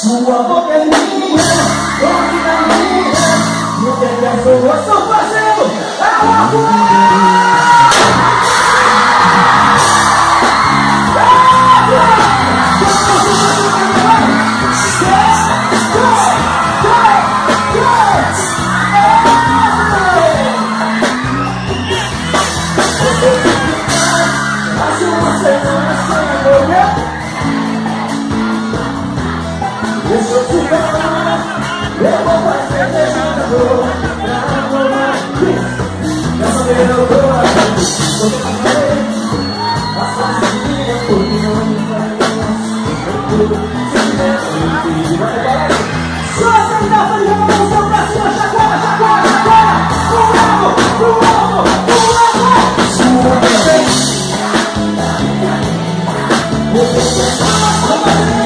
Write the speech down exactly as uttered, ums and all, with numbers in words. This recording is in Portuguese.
Sua boca é minha, toque na minha. No que que as pessoas estão fazendo? É uma coisa. Deixa eu te falar, eu vou fazer deixando dor pra rolar. Dessa vez eu tô aqui, tô aqui. A sozinha, porque não me faz tudo. Se vai embora. Só você dá pra levar a mãozão pra cima, chacoalha, chacoalha, chacoalha. Pro alto, pro alto, pro alto. Sua vez. Vou começar a fazer.